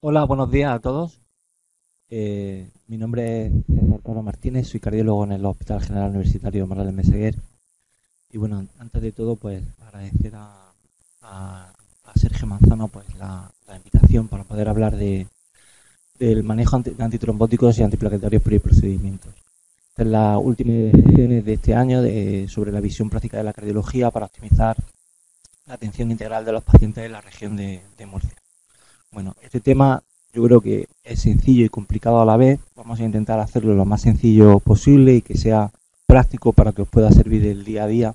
Hola, buenos días a todos. Mi nombre es César Caro Martínez, soy cardiólogo en el Hospital General Universitario Morales Meseguer. Y bueno, antes de todo, pues agradecer a Sergio Manzano pues la invitación para poder hablar del manejo de antitrombóticos y antiplaquetarios procedimientos. Esta es la última edición de este año sobre la visión práctica de la cardiología para optimizar la atención integral de los pacientes en la región de Murcia. Bueno, este tema yo creo que es sencillo y complicado a la vez. Vamos a intentar hacerlo lo más sencillo posible y que sea práctico para que os pueda servir el día a día.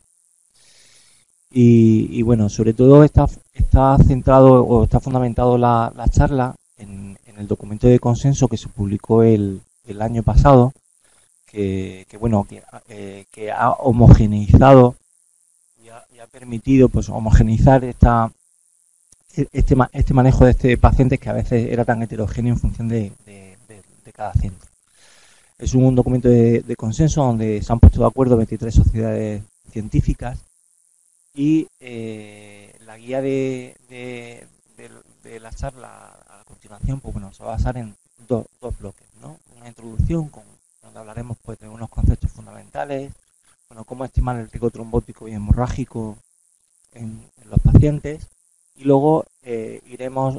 Y bueno, sobre todo está centrado o está fundamentado la charla en el documento de consenso que se publicó el año pasado, que ha homogeneizado y ha permitido pues homogeneizar este manejo de este paciente que a veces era tan heterogéneo en función de cada centro. Es un documento de consenso donde se han puesto de acuerdo 23 sociedades científicas y la guía de la charla a continuación pues bueno, se va a basar en dos bloques, ¿no? Una introducción donde hablaremos pues de unos conceptos fundamentales, bueno, cómo estimar el riesgo trombótico y hemorrágico en los pacientes, y luego iremos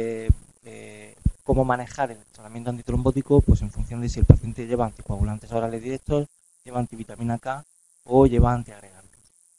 cómo manejar el tratamiento antitrombótico pues en función de si el paciente lleva anticoagulantes orales directos, lleva antivitamina K o lleva antiagregantes.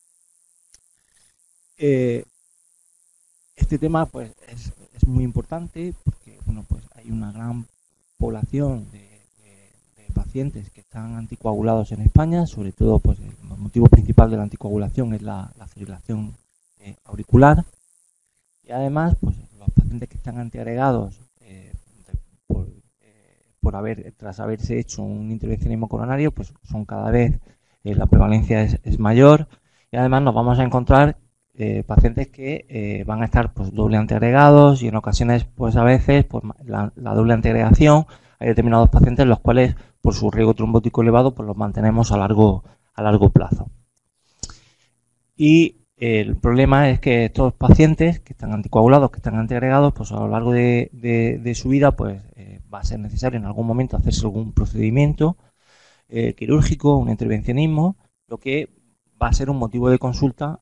Este tema pues es muy importante porque bueno, pues hay una gran población de pacientes que están anticoagulados en España, sobre todo pues el motivo principal de la anticoagulación es la fibrilación auricular. Y además, pues los pacientes que están antiagregados por, tras haberse hecho un intervencionismo coronario, pues son cada vez, la prevalencia es mayor, y además nos vamos a encontrar pacientes que van a estar pues doble antiagregados, y en ocasiones pues a veces pues la doble antiagregación, hay determinados pacientes los cuales por su riesgo trombótico elevado pues los mantenemos a largo plazo. Y el problema es que estos pacientes que están anticoagulados, que están antiagregados, pues a lo largo de su vida pues va a ser necesario en algún momento hacerse algún procedimiento quirúrgico, un intervencionismo, lo que va a ser un motivo de consulta,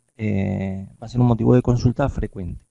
frecuente.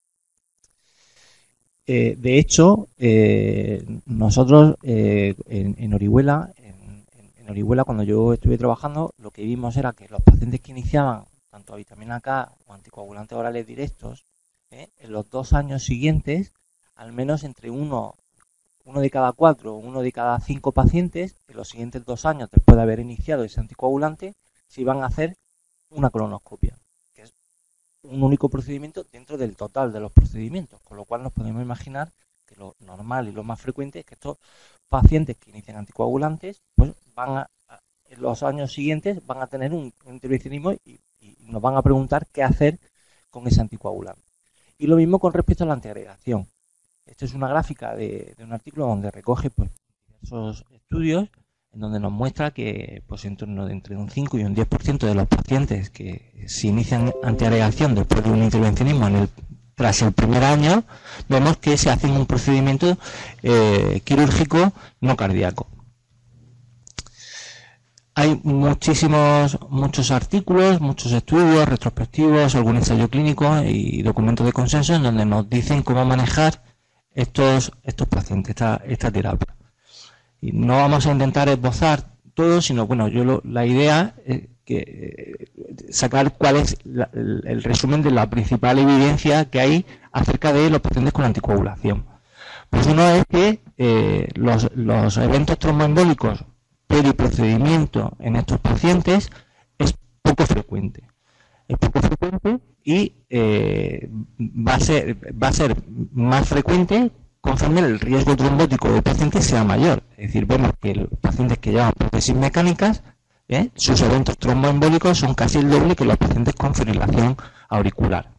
De hecho, nosotros en Orihuela, cuando yo estuve trabajando, lo que vimos era que los pacientes que iniciaban tanto a vitamina K o anticoagulantes orales directos, en los 2 años siguientes, al menos entre uno de cada 4 o uno de cada 5 pacientes, en los siguientes 2 años, después de haber iniciado ese anticoagulante, se iban a hacer una colonoscopia, que es un único procedimiento dentro del total de los procedimientos, con lo cual nos podemos imaginar que lo normal y lo más frecuente es que estos pacientes que inician anticoagulantes, pues en los años siguientes van a tener un intervencionismo y nos van a preguntar qué hacer con ese anticoagulante. Y lo mismo con respecto a la antiagregación. Esta es una gráfica de un artículo donde recoge pues, diversos estudios en donde nos muestra que pues, en torno de entre un 5 y un 10% de los pacientes que se inician antiagregación después de un intervencionismo tras el primer año, vemos que se hace un procedimiento quirúrgico no cardíaco. Hay muchos artículos, muchos estudios retrospectivos, algún ensayo clínico y documentos de consenso en donde nos dicen cómo manejar estos pacientes, esta terapia. Y no vamos a intentar esbozar todo, sino bueno, la idea es sacar cuál es el resumen de la principal evidencia que hay acerca de los pacientes con anticoagulación. Pues uno es que los eventos tromboembólicos periprocedimiento en estos pacientes es poco frecuente. Es poco frecuente y va a ser más frecuente conforme el riesgo trombótico del paciente sea mayor. Es decir, vemos que los pacientes que llevan prótesis mecánicas, sus eventos tromboembólicos son casi el doble que los pacientes con fibrilación auricular.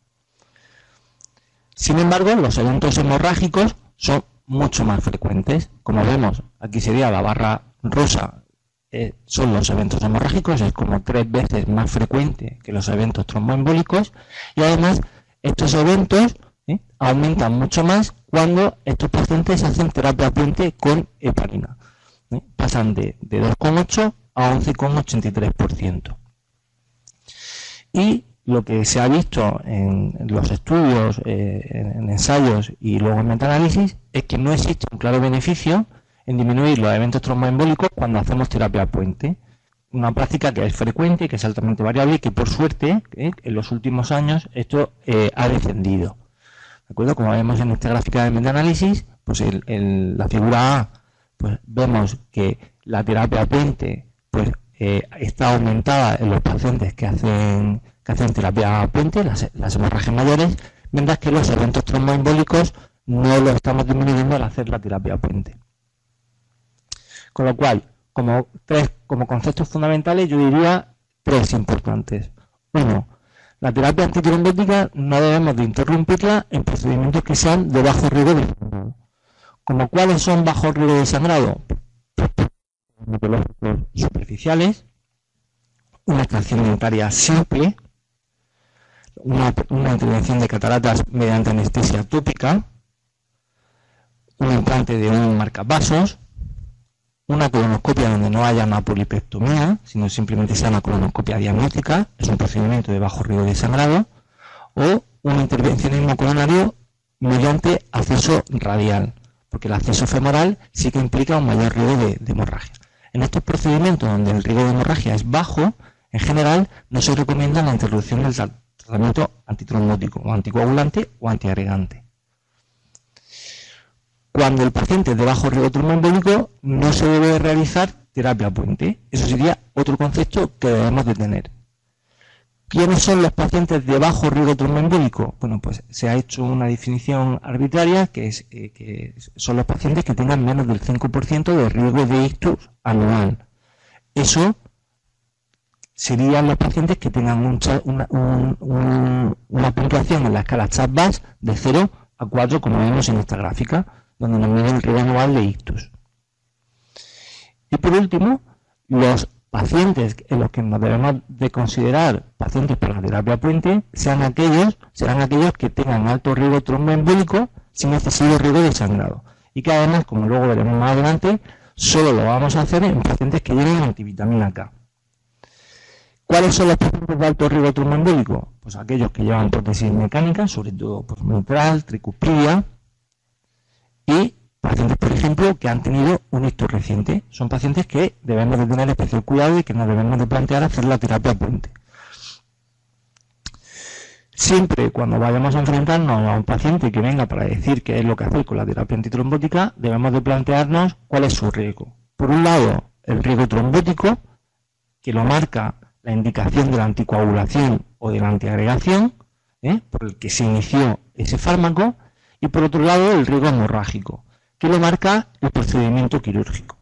Sin embargo, los eventos hemorrágicos son mucho más frecuentes. Como vemos, aquí sería la barra rosa, son los eventos hemorrágicos, es como 3 veces más frecuente que los eventos tromboembólicos, y además estos eventos aumentan mucho más cuando estos pacientes hacen terapia puente con heparina. Pasan de 2,8 a 11,83%. Y lo que se ha visto en los estudios, en ensayos y luego en metaanálisis es que no existe un claro beneficio en disminuir los eventos tromboembólicos cuando hacemos terapia puente. Una práctica que es frecuente, que es altamente variable y que por suerte en los últimos años esto ha descendido. ¿De acuerdo? Como vemos en esta gráfica de metaanálisis, pues en la figura A pues vemos que la terapia puente pues está aumentada en los pacientes que hacen terapia puente, las hemorragias mayores, mientras que los eventos tromboembólicos no los estamos disminuyendo al hacer la terapia puente. Con lo cual, como conceptos fundamentales, yo diría 3 importantes. 1. La terapia antitrombótica no debemos de interrumpirla en procedimientos que sean de bajo riesgo de sangrado. ¿Como cuáles son bajo riesgo de sangrado? Hematológicos superficiales, una extracción dentaria simple, una intervención de cataratas mediante anestesia tópica, un implante de un marcapasos, una colonoscopia donde no haya una polipectomía, sino simplemente sea una colonoscopia diagnóstica, es un procedimiento de bajo riesgo de sangrado, o un intervencionismo coronario mediante acceso radial, porque el acceso femoral sí que implica un mayor riesgo de hemorragia. En estos procedimientos donde el riesgo de hemorragia es bajo, en general no se recomienda la interrupción del tratamiento antitrombótico o anticoagulante o antiagregante. Cuando el paciente es de bajo riesgo tromboembólico, no se debe realizar terapia puente. Eso sería otro concepto que debemos de tener. ¿Quiénes son los pacientes de bajo riesgo tromboembólico? Bueno, pues se ha hecho una definición arbitraria que son los pacientes que tengan menos del 5% de riesgo de ictus anual. Eso serían los pacientes que tengan una puntuación en la escala CHAP-VAS de 0 a 4, como vemos en esta gráfica, donde nos mide el riesgo anual de ictus. Y por último, los pacientes en los que nos debemos de considerar pacientes para la terapia puente serán aquellos que tengan alto riesgo tromboembólico sin excesivo riesgo de sangrado. Y que además, como luego veremos más adelante, solo lo vamos a hacer en pacientes que lleven antivitamina K. ¿Cuáles son los pacientes de alto riesgo tromboembólico? Pues aquellos que llevan prótesis mecánicas, sobre todo pues, mitral, tricuspidia, y pacientes, por ejemplo, que han tenido un ictus reciente. Son pacientes que debemos de tener especial cuidado y que nos debemos de plantear hacer la terapia puente. Siempre cuando vayamos a enfrentarnos a un paciente que venga para decir qué es lo que hacer con la terapia antitrombótica, debemos de plantearnos cuál es su riesgo. Por un lado, el riesgo trombótico, que lo marca la indicación de la anticoagulación o de la antiagregación, por el que se inició ese fármaco, y por otro lado, el riesgo hemorrágico, que lo marca el procedimiento quirúrgico.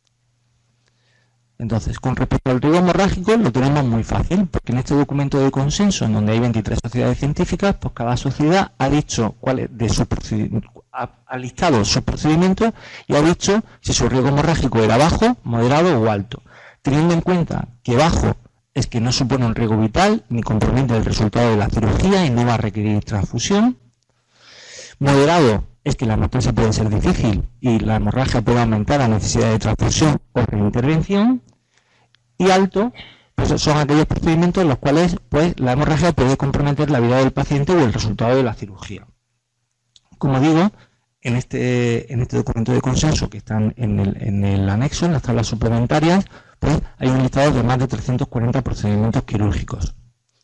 Entonces, con respecto al riesgo hemorrágico, lo tenemos muy fácil, porque en este documento de consenso, en donde hay 23 sociedades científicas, pues cada sociedad ha dicho cuál es de su ha listado sus procedimientos y ha dicho si su riesgo hemorrágico era bajo, moderado o alto, teniendo en cuenta que bajo es que no supone un riesgo vital, ni compromete el resultado de la cirugía y no va a requerir transfusión. Moderado es que la hemostasia puede ser difícil y la hemorragia puede aumentar la necesidad de transfusión o reintervención. Y alto, pues son aquellos procedimientos en los cuales pues, la hemorragia puede comprometer la vida del paciente o el resultado de la cirugía. Como digo, en este documento de consenso que están en el anexo, en las tablas suplementarias, pues hay un listado de más de 340 procedimientos quirúrgicos.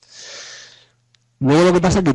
Luego lo que pasa es que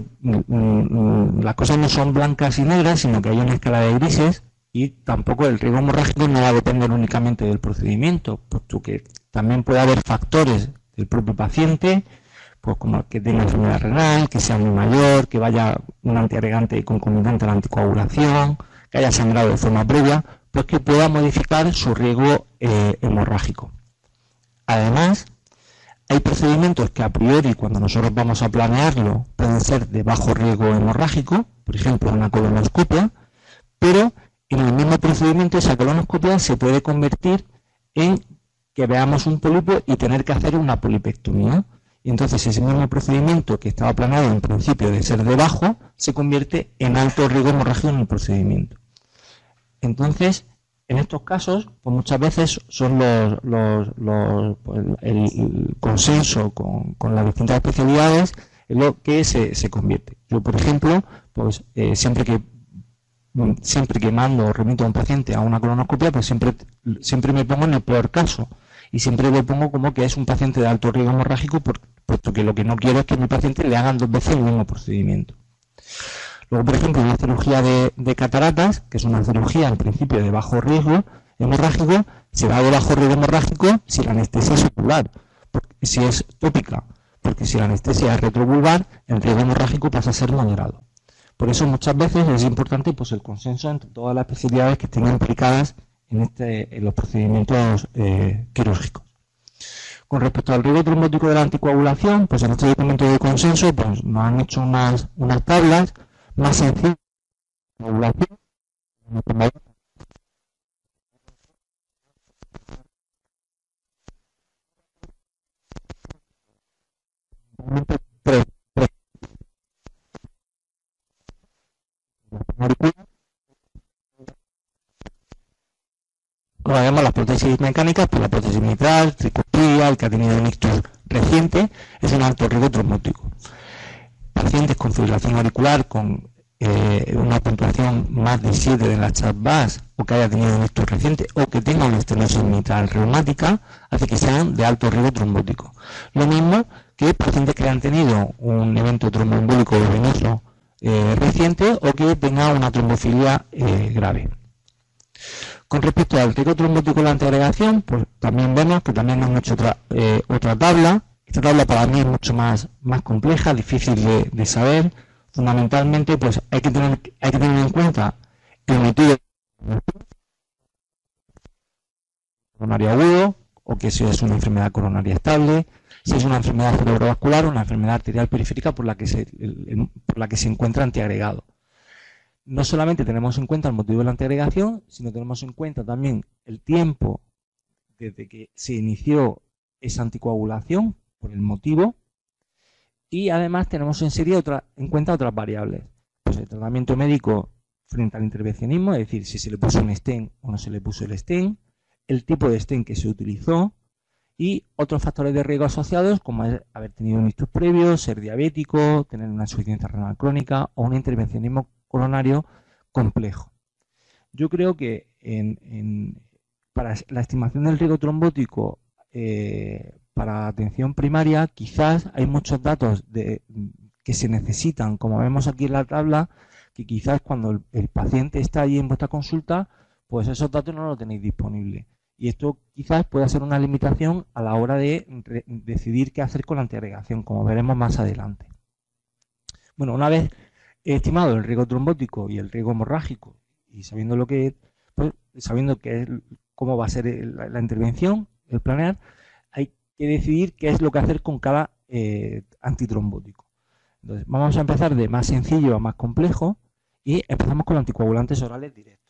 las cosas no son blancas y negras, sino que hay una escala de grises y tampoco el riesgo hemorrágico no va a depender únicamente del procedimiento, puesto que también puede haber factores del propio paciente, pues como que tenga enfermedad renal, que sea muy mayor, que vaya un antiagregante concomitante a la anticoagulación, que haya sangrado de forma previa, pues que pueda modificar su riesgo hemorrágico. Además, hay procedimientos que a priori, cuando nosotros vamos a planearlo, pueden ser de bajo riesgo hemorrágico, por ejemplo, una colonoscopia, pero en el mismo procedimiento esa colonoscopia se puede convertir en que veamos un pólipo y tener que hacer una polipectomía. Y entonces ese mismo procedimiento que estaba planeado en principio de ser de bajo, se convierte en alto riesgo hemorrágico en el procedimiento. Entonces, en estos casos, pues muchas veces son pues el consenso con las distintas especialidades en lo que se convierte. Yo, por ejemplo, pues siempre que mando o remito a un paciente a una colonoscopia, pues siempre me pongo en el peor caso. Y siempre lo pongo como que es un paciente de alto riesgo hemorrágico, puesto que lo que no quiero es que a mi paciente le hagan 2 veces el mismo procedimiento. Luego, por ejemplo, una cirugía de cataratas, que es una cirugía en principio de bajo riesgo hemorrágico, será de bajo riesgo hemorrágico si la anestesia es ocular, si es tópica, porque si la anestesia es retrovulvar, el riesgo hemorrágico pasa a ser moderado. Por eso muchas veces es importante pues el consenso entre todas las especialidades que estén implicadas en los procedimientos quirúrgicos. Con respecto al riesgo trombótico de la anticoagulación, pues en este documento de consenso pues nos han hecho unas tablas más sencillas de coagulación. Como vemos, las prótesis mecánicas, pues la prótesis mitral, tricuspida, el que ha tenido un ictus reciente, es un alto riesgo trombótico. Pacientes con fibrilación auricular con una puntuación más de 7 de la CHA2-VAS o que haya tenido un ictus reciente o que tenga una estenosis mitral reumática, hace que sean de alto riesgo trombótico. Lo mismo que pacientes que hayan tenido un evento tromboembólico venoso reciente o que tenga una trombofilia grave. Con respecto al riesgo trombótico de la antiagregación, pues también vemos que también han hecho otra tabla. Esta tabla para mí es mucho más compleja, difícil de saber. Fundamentalmente, pues hay que tener en cuenta el motivo coronario agudo, o que si es una enfermedad coronaria estable, si es una enfermedad cerebrovascular o una enfermedad arterial periférica por la que se encuentra antiagregado. No solamente tenemos en cuenta el motivo de la antiagregación, sino tenemos en cuenta también el tiempo desde que se inició esa anticoagulación, por el motivo, y además tenemos en cuenta otras variables. Pues el tratamiento médico frente al intervencionismo, es decir, si se le puso un stent o no se le puso el stent, el tipo de stent que se utilizó y otros factores de riesgo asociados como es haber tenido un ictus previo, ser diabético, tener una insuficiencia renal crónica o un intervencionismo coronario complejo. Yo creo que para la estimación del riesgo trombótico para atención primaria, quizás hay muchos datos que se necesitan, como vemos aquí en la tabla, que quizás cuando el paciente está allí en vuestra consulta, pues esos datos no los tenéis disponibles. Y esto quizás pueda ser una limitación a la hora de decidir qué hacer con la antiagregación, como veremos más adelante. Bueno, una vez estimado el riesgo trombótico y el riesgo hemorrágico, y sabiendo lo que pues, sabiendo cómo va a ser la intervención, el planear, hay que decidir qué es lo que hacer con cada antitrombótico. Entonces, vamos a empezar de más sencillo a más complejo y empezamos con los anticoagulantes orales directos.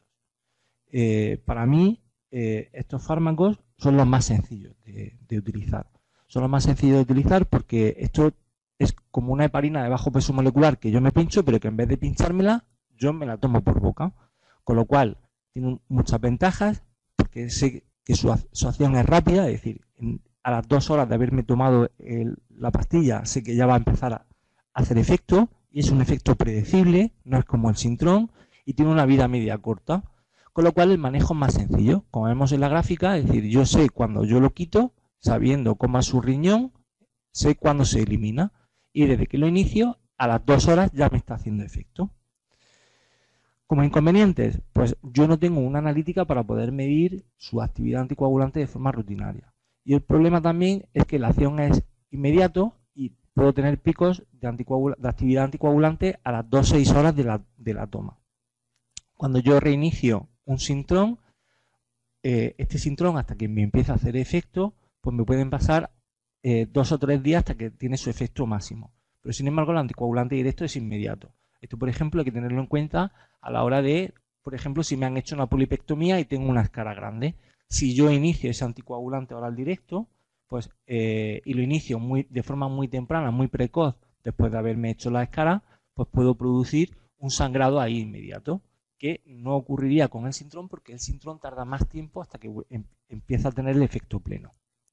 Para mí, estos fármacos son los más sencillos de utilizar. Son los más sencillos de utilizar porque esto es como una heparina de bajo peso molecular que yo me pincho, pero que en vez de pinchármela, yo me la tomo por boca. Con lo cual, tiene muchas ventajas, porque sé que su acción es rápida, es decir, a las 2 horas de haberme tomado la pastilla, sé que ya va a empezar a hacer efecto, y es un efecto predecible, no es como el Sintrón, y tiene una vida media corta. Con lo cual el manejo es más sencillo. Como vemos en la gráfica, es decir, yo sé cuando yo lo quito, sabiendo cómo es su riñón, sé cuándo se elimina. Y desde que lo inicio, a las 2 horas ya me está haciendo efecto. Como inconvenientes, pues yo no tengo una analítica para poder medir su actividad anticoagulante de forma rutinaria. Y el problema también es que la acción es inmediato y puedo tener picos de actividad anticoagulante a las 2-6 horas de la toma. Cuando yo reinicio un Sintrón, este Sintrón hasta que me empieza a hacer efecto, pues me pueden pasar 2 o 3 días hasta que tiene su efecto máximo. Pero sin embargo el anticoagulante directo es inmediato. Esto, por ejemplo, hay que tenerlo en cuenta a la hora de, por ejemplo, si me han hecho una polipectomía y tengo una escara grande. Si yo inicio ese anticoagulante oral directo, pues, y lo inicio de forma muy temprana, muy precoz, después de haberme hecho la escara, pues puedo producir un sangrado ahí inmediato, que no ocurriría con el Syntrone porque el Syntrone tarda más tiempo hasta que empieza a tener el efecto pleno.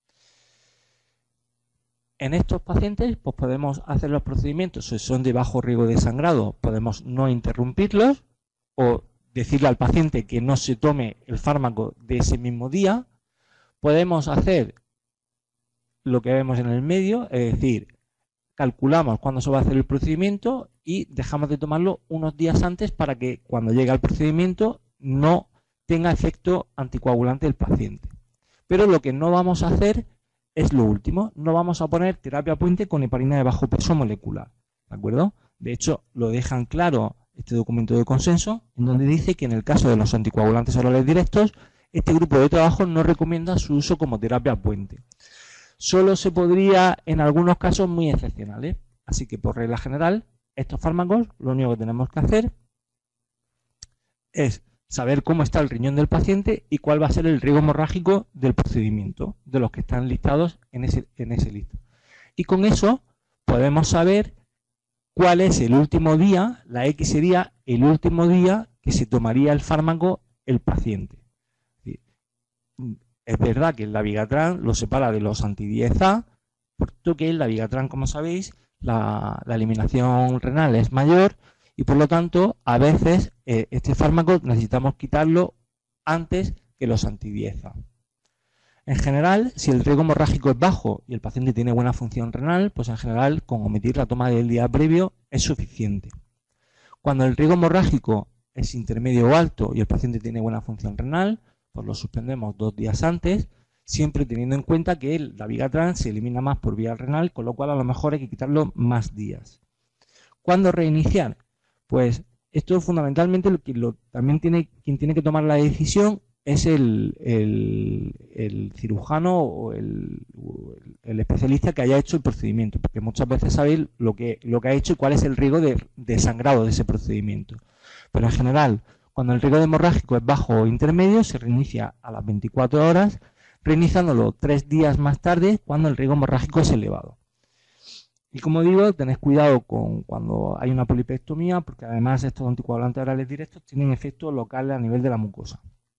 En estos pacientes pues podemos hacer los procedimientos, si son de bajo riesgo de sangrado, podemos no interrumpirlos o decirle al paciente que no se tome el fármaco de ese mismo día. Podemos hacer lo que vemos en el medio, es decir, calculamos cuándo se va a hacer el procedimiento y dejamos de tomarlo unos días antes para que cuando llegue al procedimiento no tenga efecto anticoagulante del paciente. Pero lo que no vamos a hacer es lo último, no vamos a poner terapia puente con heparina de bajo peso molecular, ¿de acuerdo? De hecho, lo dejan claro este documento de consenso, en donde dice que en el caso de los anticoagulantes orales directos, este grupo de trabajo no recomienda su uso como terapia puente. Solo se podría en algunos casos muy excepcionales, así que por regla general, estos fármacos, lo único que tenemos que hacer es saber cómo está el riñón del paciente y cuál va a ser el riesgo hemorrágico del procedimiento, de los que están listados en ese listado. Y con eso podemos saber cuál es el último día, la X sería el último día que se tomaría el fármaco el paciente. Es verdad que el Dabigatran lo separa de los anti-10A, porque el Dabigatran, como sabéis, la eliminación renal es mayor y por lo tanto a veces este fármaco necesitamos quitarlo antes que los anti-10A. En general, si el riesgo hemorrágico es bajo y el paciente tiene buena función renal, pues en general con omitir la toma del día previo es suficiente. Cuando el riesgo hemorrágico es intermedio o alto y el paciente tiene buena función renal, pues lo suspendemos 2 días antes, siempre teniendo en cuenta que el Dabigatran se elimina más por vía renal, con lo cual a lo mejor hay que quitarlo más días. ¿Cuándo reiniciar? Pues esto fundamentalmente también quien tiene que tomar la decisión es el cirujano o el especialista que haya hecho el procedimiento, porque muchas veces sabéis lo que ha hecho y cuál es el riesgo de sangrado de ese procedimiento. Pero en general, cuando el riesgo hemorrágico es bajo o intermedio, se reinicia a las 24 horas, reiniciándolo 3 días más tarde cuando el riesgo hemorrágico es elevado. Y como digo, tened cuidado con cuando hay una polipectomía, porque además estos anticoagulantes orales directos tienen efectos locales a nivel de la mucosa.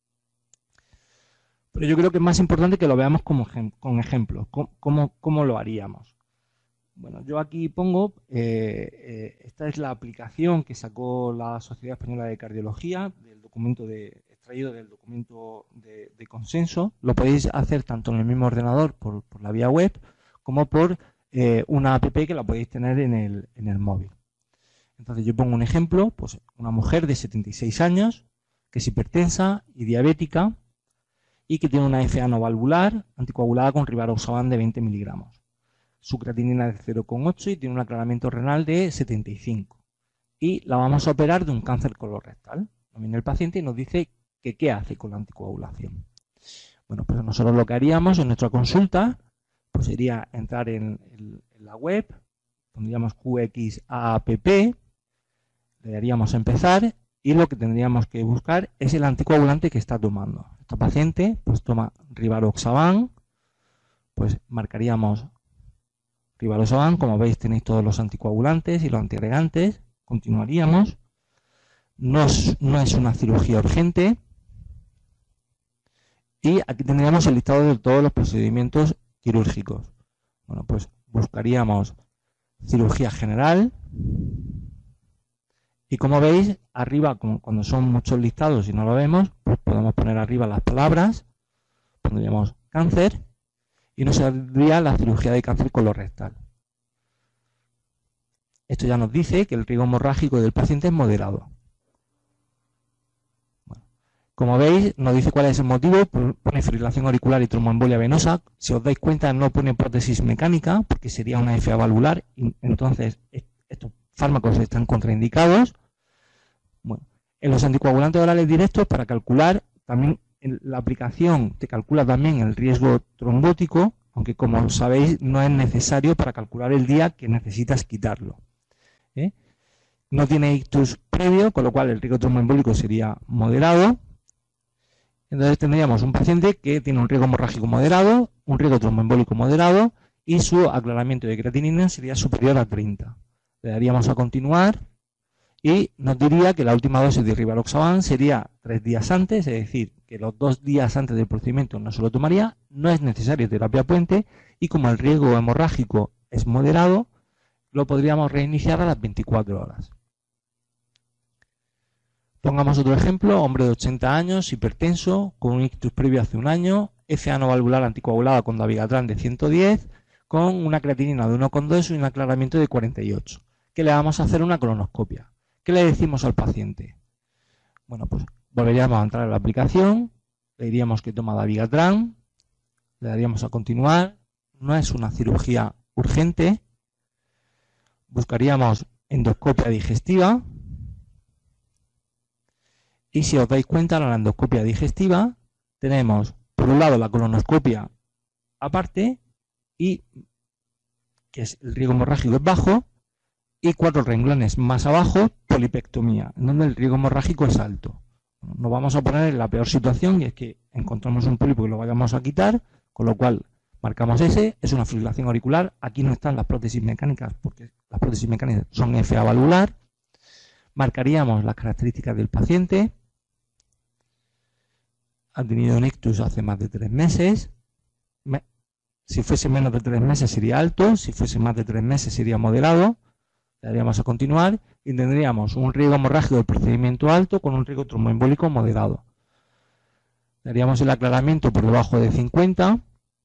Pero yo creo que es más importante que lo veamos con ejemplos. ¿Cómo lo haríamos? Bueno, yo aquí pongo, esta es la aplicación que sacó la Sociedad Española de Cardiología, extraído del documento de consenso. Lo podéis hacer tanto en el mismo ordenador por la vía web, como por una app que la podéis tener en el móvil. Entonces yo pongo un ejemplo, pues una mujer de 76 años, que es hipertensa y diabética, y que tiene una FA no valvular anticoagulada con rivaroxaban de 20 miligramos. Su creatinina de 0,8 y tiene un aclaramiento renal de 75. Y la vamos a operar de un cáncer colorectal. Nos viene el paciente y nos dice que qué hace con la anticoagulación. Bueno, pues nosotros lo que haríamos en nuestra consulta pues sería entrar en la web, pondríamos QXAPP, le daríamos a empezar y lo que tendríamos que buscar es el anticoagulante que está tomando. Este paciente pues toma rivaroxaban, pues marcaríamos rivaroxaban, como veis tenéis todos los anticoagulantes y los antiagregantes, continuaríamos. No es una cirugía urgente y aquí tendríamos el listado de todos los procedimientos quirúrgicos. Bueno, pues buscaríamos cirugía general y como veis arriba, cuando son muchos listados y no lo vemos, pues podemos poner arriba las palabras, pondríamos cáncer y nos saldría la cirugía de cáncer colorectal. Esto ya nos dice que el riesgo hemorrágico del paciente es moderado. Bueno, como veis, nos dice cuál es el motivo, pone fibrilación auricular y tromboembolia venosa. Si os dais cuenta, no pone prótesis mecánica, porque sería una FA valvular, y entonces estos fármacos están contraindicados. Bueno, en los anticoagulantes orales directos, para calcular, también la aplicación te calcula también el riesgo trombótico, aunque como sabéis, no es necesario para calcular el día que necesitas quitarlo. No tiene ictus previo, con lo cual el riesgo tromboembólico sería moderado. Entonces tendríamos un paciente que tiene un riesgo hemorrágico moderado un riesgo tromboembólico moderado y su aclaramiento de creatinina sería superior a 30. Le daríamos a continuar y nos diría que la última dosis de Rivaroxaban sería 3 días antes, es decir, que los 2 días antes del procedimiento no se lo tomaría, no es necesario terapia puente y como el riesgo hemorrágico es moderado, lo podríamos reiniciar a las 24 horas. Pongamos otro ejemplo, hombre de 80 años, hipertenso, con un ictus previo hace un año, FA no valvular anticoagulada con dabigatran de 110, con una creatinina de 1,2 y un aclaramiento de 48, que le vamos a hacer una colonoscopia. ¿Qué le decimos al paciente? Bueno, pues volveríamos a entrar en la aplicación, le diríamos que toma dabigatran, le daríamos a continuar, no es una cirugía urgente, buscaríamos endoscopia digestiva y si os dais cuenta, en la endoscopia digestiva tenemos por un lado la colonoscopia aparte y que es el riesgo hemorrágico es bajo y 4 renglones más abajo polipectomía, en donde el riesgo hemorrágico es alto. Nos vamos a poner en la peor situación y es que encontramos un pólipo y lo vayamos a quitar, con lo cual marcamos ese, es una fibrilación auricular, aquí no están las prótesis mecánicas porque las prótesis mecánicas son FA valvular, marcaríamos las características del paciente, ha tenido un ictus hace más de 3 meses, si fuese menos de 3 meses sería alto, si fuese más de 3 meses sería moderado, le daríamos a continuar y tendríamos un riesgo hemorrágico del procedimiento alto con un riesgo tromboembólico moderado. Le daríamos el aclaramiento por debajo de 50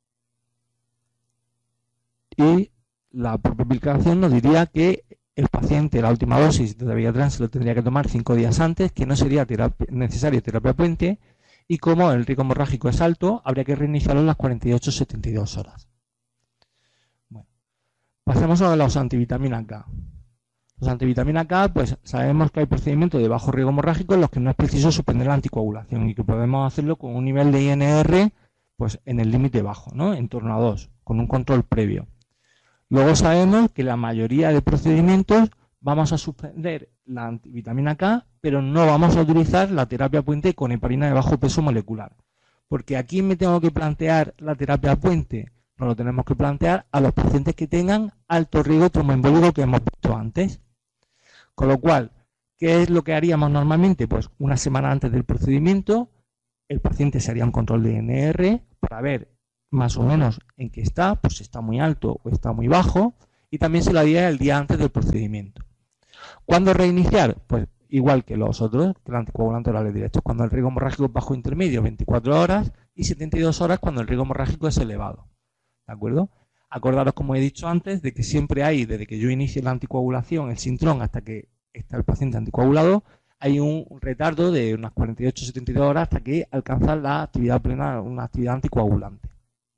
y la propia aplicación nos diría que el paciente la última dosis de dabigatran se lo tendría que tomar 5 días antes, que no sería necesario terapia puente y como el riesgo hemorrágico es alto, habría que reiniciarlo en las 48-72 horas. Bueno, pasemos a los antivitaminas K. Los antivitaminas K, pues sabemos que hay procedimientos de bajo riesgo hemorrágico en los que no es preciso suspender la anticoagulación y que podemos hacerlo con un nivel de INR pues en el límite bajo, ¿no? En torno a 2, con un control previo. Luego sabemos que la mayoría de procedimientos vamos a suspender la antivitamina K, pero no vamos a utilizar la terapia puente con heparina de bajo peso molecular. Porque aquí me tengo que plantear la terapia puente, nos lo tenemos que plantear a los pacientes que tengan alto riesgo tromboembólico que hemos visto antes. Con lo cual, ¿qué es lo que haríamos normalmente? Pues una semana antes del procedimiento, el paciente se haría un control de INR para ver más o menos en qué está, pues si está muy alto o está muy bajo, y también se lo haría el día antes del procedimiento. ¿Cuándo reiniciar? Pues igual que los otros, que el anticoagulante orales directos, cuando el riesgo hemorrágico es bajo intermedio, 24 horas, y 72 horas cuando el riesgo hemorrágico es elevado. ¿De acuerdo? Acordaros, como he dicho antes, de que siempre hay, desde que yo inicie la anticoagulación, el sintrón, hasta que está el paciente anticoagulado, hay un retardo de unas 48-72 horas hasta que alcanza la actividad plena, una actividad anticoagulante.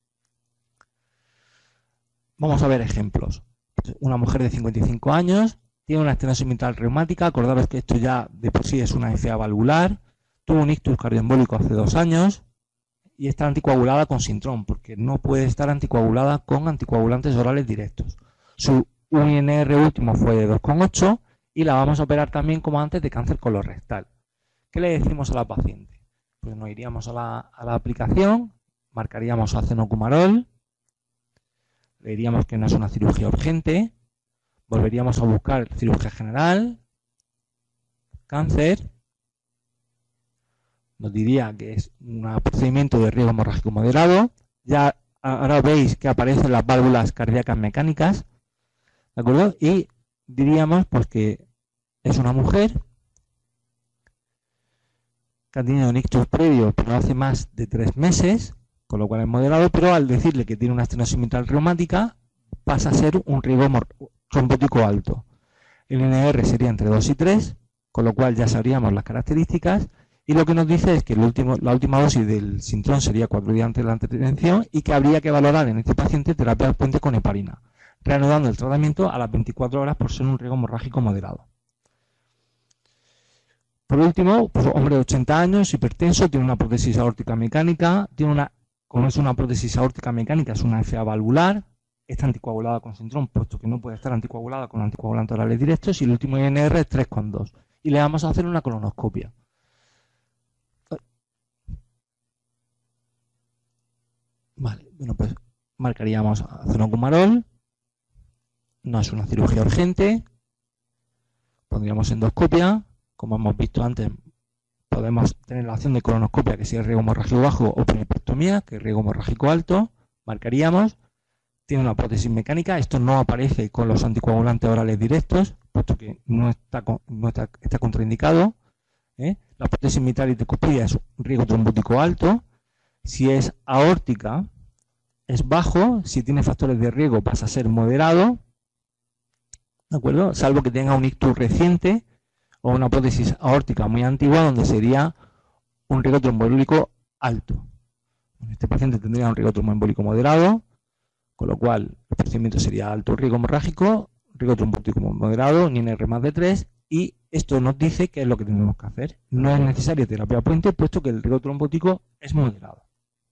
Vamos a ver ejemplos. Una mujer de 55 años, tiene una estenosis mitral reumática, acordaros que esto ya de por sí es una FA valvular, tuvo un ictus cardioembólico hace 2 años, y está anticoagulada con sintrón, porque no puede estar anticoagulada con anticoagulantes orales directos. Su UNR último fue de 2,8 y la vamos a operar también como antes de cáncer colorectal. ¿Qué le decimos a la paciente? Pues nos iríamos a la aplicación, marcaríamos acenocumarol, le diríamos que no es una cirugía urgente, volveríamos a buscar cirugía general, cáncer, nos diría que es un procedimiento de riesgo hemorrágico moderado. Ya ahora veis que aparecen las válvulas cardíacas mecánicas, ¿de acuerdo? Y diríamos pues que es una mujer que ha tenido un ictus previo, pero hace más de 3 meses, con lo cual es moderado, pero al decirle que tiene una estenosis mitral reumática, pasa a ser un riesgo trombótico alto. El INR sería entre 2 y 3, con lo cual ya sabríamos las características. Y lo que nos dice es que la última dosis del sintrón sería 4 días antes de la intervención y que habría que valorar en este paciente terapia puente con heparina, reanudando el tratamiento a las 24 horas por ser un riesgo hemorrágico moderado. Por último, pues, hombre de 80 años, hipertenso, tiene una prótesis aórtica mecánica, como es una prótesis aórtica mecánica, es una FA valvular, está anticoagulada con sintrón, puesto que no puede estar anticoagulada con anticoagulantes orales directos, y el último INR es 3,2. Y le vamos a hacer una colonoscopia. Vale, bueno, pues marcaríamos azenocumarol, no es una cirugía urgente, pondríamos endoscopia, como hemos visto antes, podemos tener la opción de colonoscopia, que si es riesgo hemorrágico bajo, o peripectomía, que es riesgo hemorrágico alto, marcaríamos, tiene una prótesis mecánica, esto no aparece con los anticoagulantes orales directos, puesto que está contraindicado, ¿eh? La prótesis mitral y tricuspidia es un riesgo trombótico alto, si es aórtica es bajo, si tiene factores de riesgo pasa a ser moderado, ¿de acuerdo? Salvo que tenga un ictus reciente o una prótesis aórtica muy antigua donde sería un riesgo tromboembólico alto. Este paciente tendría un riesgo tromboembólico moderado, con lo cual el procedimiento sería alto riesgo hemorrágico, riesgo trombótico moderado, ni en R más de 3, y esto nos dice qué es lo que tenemos que hacer. No es necesaria terapia puente, puesto que el riesgo trombótico es moderado.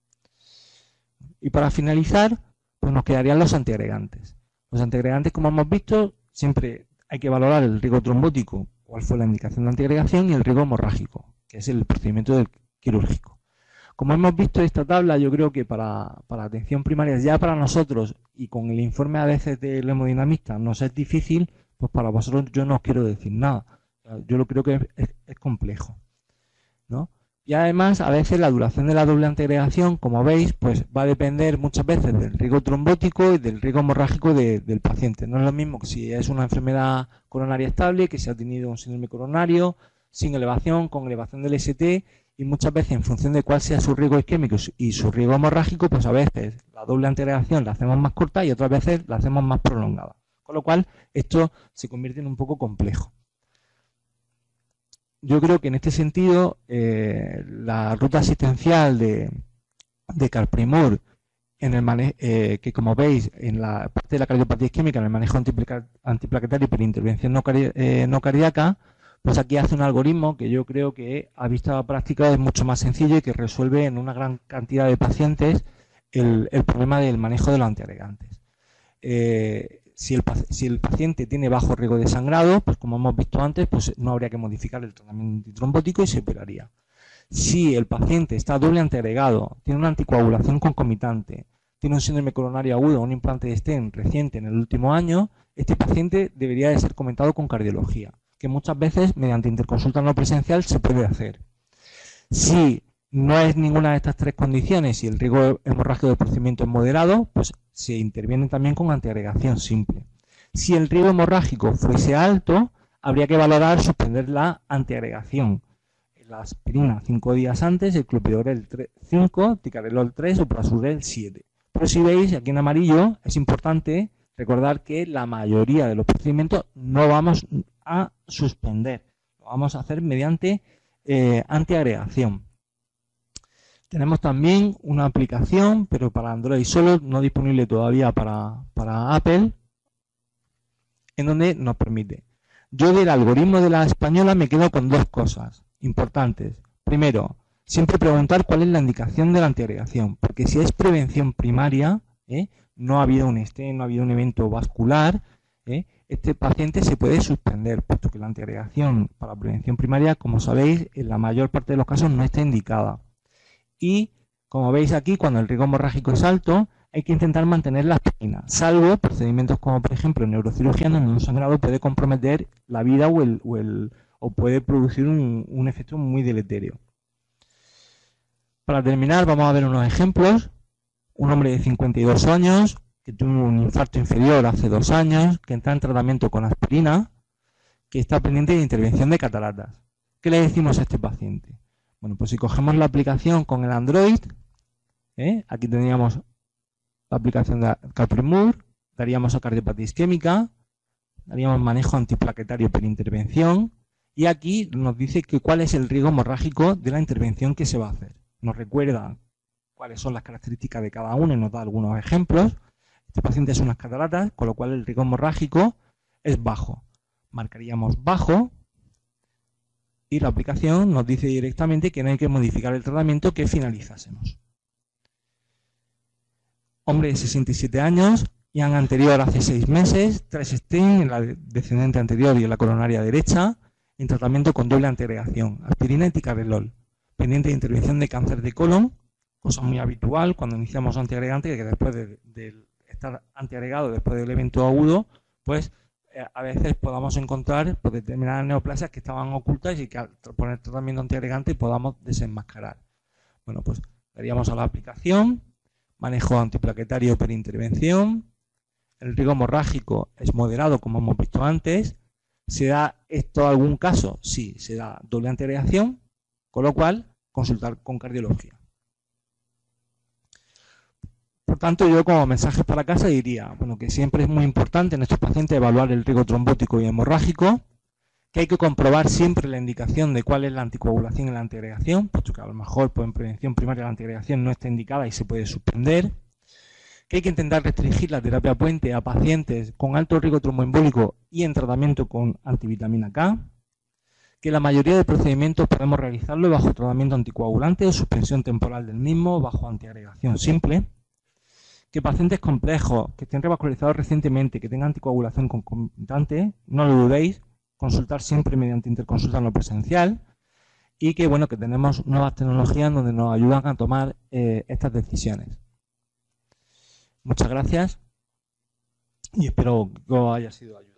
Y para finalizar, pues nos quedarían los antiagregantes. Los antiagregantes, como hemos visto, siempre hay que valorar el riesgo trombótico, cuál fue la indicación de antiagregación, y el riesgo hemorrágico, que es el procedimiento quirúrgico. Como hemos visto en esta tabla, yo creo que para atención primaria, ya para nosotros, y con el informe a veces del hemodinamista nos es difícil, pues para vosotros yo no os quiero decir nada. Yo lo creo que es complejo, ¿no? Y además, a veces la duración de la doble antiagregación, como veis, pues va a depender muchas veces del riesgo trombótico y del riesgo hemorrágico del paciente. No es lo mismo que si es una enfermedad coronaria estable, que si ha tenido un síndrome coronario, sin elevación, con elevación del ST, y muchas veces en función de cuál sea su riesgo isquémico y su riesgo hemorrágico, pues a veces la doble antiagregación la hacemos más corta y otras veces la hacemos más prolongada. Con lo cual, esto se convierte en un poco complejo. Yo creo que en este sentido la ruta asistencial de Carprimur, en el que como veis en la parte de la cardiopatía isquémica, en el manejo antiplaquetario por intervención no cardíaca, pues aquí hace un algoritmo que yo creo que a vista práctica es mucho más sencillo y que resuelve en una gran cantidad de pacientes el problema del manejo de los antiagregantes. Si el paciente tiene bajo riesgo de sangrado, pues como hemos visto antes, pues no habría que modificar el tratamiento antitrombótico y se operaría. Si el paciente está doble antiagregado, tiene una anticoagulación concomitante, tiene un síndrome coronario agudo, un implante de stent reciente en el último año, este paciente debería de ser comentado con cardiología, que muchas veces mediante interconsulta no presencial se puede hacer. Si no es ninguna de estas tres condiciones y el riesgo hemorrágico del procedimiento es moderado, pues se interviene también con antiagregación simple. Si el riesgo hemorrágico fuese alto, habría que valorar suspender la antiagregación. La aspirina 5 días antes, el clopidogrel 5, ticagrelol 3 o prasugrel 7. Pero si veis aquí en amarillo, es importante recordar que la mayoría de los procedimientos no vamos a suspender. Lo vamos a hacer mediante antiagregación. Tenemos también una aplicación, pero para Android solo, no disponible todavía para Apple, en donde nos permite. Yo del algoritmo de la española me quedo con dos cosas importantes. Primero, siempre preguntar cuál es la indicación de la antiagregación, porque si es prevención primaria, no ha habido un stent, no ha habido un evento vascular, este paciente se puede suspender, puesto que la antiagregación para prevención primaria, como sabéis, en la mayor parte de los casos no está indicada. Y, como veis aquí, cuando el riesgo hemorrágico es alto, hay que intentar mantener la aspirina, salvo procedimientos como, por ejemplo, neurocirugía, donde un sangrado puede comprometer la vida o puede producir un efecto muy deleterio. Para terminar, vamos a ver unos ejemplos. Un hombre de 52 años, que tuvo un infarto inferior hace 2 años, que está en tratamiento con aspirina, que está pendiente de intervención de cataratas. ¿Qué le decimos a este paciente? Bueno, pues si cogemos la aplicación con el Android, aquí tendríamos la aplicación de Carprimur, daríamos a cardiopatía isquémica, daríamos manejo antiplaquetario por intervención, y aquí nos dice que cuál es el riesgo hemorrágico de la intervención que se va a hacer. Nos recuerda cuáles son las características de cada uno y nos da algunos ejemplos. Este paciente es unas cataratas, con lo cual el riesgo hemorrágico es bajo. Marcaríamos bajo y la aplicación nos dice directamente que no hay que modificar el tratamiento, que finalizásemos. Hombre de 67 años, IAN anterior hace 6 meses, 3 stent en la descendente anterior y en la coronaria derecha, en tratamiento con doble antiagregación, aspirina y ticagrelol, pendiente de intervención de cáncer de colon, cosa muy habitual cuando iniciamos antiagregante, que después de estar antiagregado, después del evento agudo, pues a veces podamos encontrar pues, determinadas neoplasias que estaban ocultas y que al poner tratamiento antiagregante podamos desenmascarar. Bueno, pues daríamos a la aplicación, manejo antiplaquetario per intervención, el riesgo hemorrágico es moderado, como hemos visto antes. ¿Se da esto en algún caso? Sí, se da doble antiagregación, con lo cual consultar con cardiología. Por tanto, yo como mensajes para casa diría, bueno, que siempre es muy importante en estos pacientes evaluar el riesgo trombótico y hemorrágico, que hay que comprobar siempre la indicación de cuál es la anticoagulación y la antiagregación, puesto que a lo mejor pues, en prevención primaria la antiagregación no está indicada y se puede suspender, que hay que intentar restringir la terapia puente a pacientes con alto riesgo tromboembólico y en tratamiento con antivitamina K, que la mayoría de procedimientos podemos realizarlo bajo tratamiento anticoagulante o suspensión temporal del mismo, bajo antiagregación simple, que pacientes complejos, que estén revascularizados recientemente, que tengan anticoagulación concomitante, no lo dudéis, consultar siempre mediante interconsulta no presencial, y que bueno, que tenemos nuevas tecnologías donde nos ayudan a tomar estas decisiones. Muchas gracias y espero que os haya sido de ayuda.